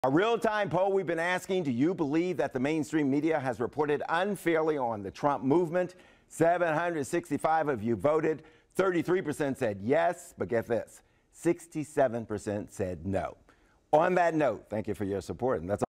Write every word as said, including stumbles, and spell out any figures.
A real-time poll we've been asking, do you believe that the mainstream media has reported unfairly on the Trump movement? seven hundred sixty-five of you voted. thirty-three percent said yes, but get this, sixty-seven percent said no. On that note, thank you for your support, and that's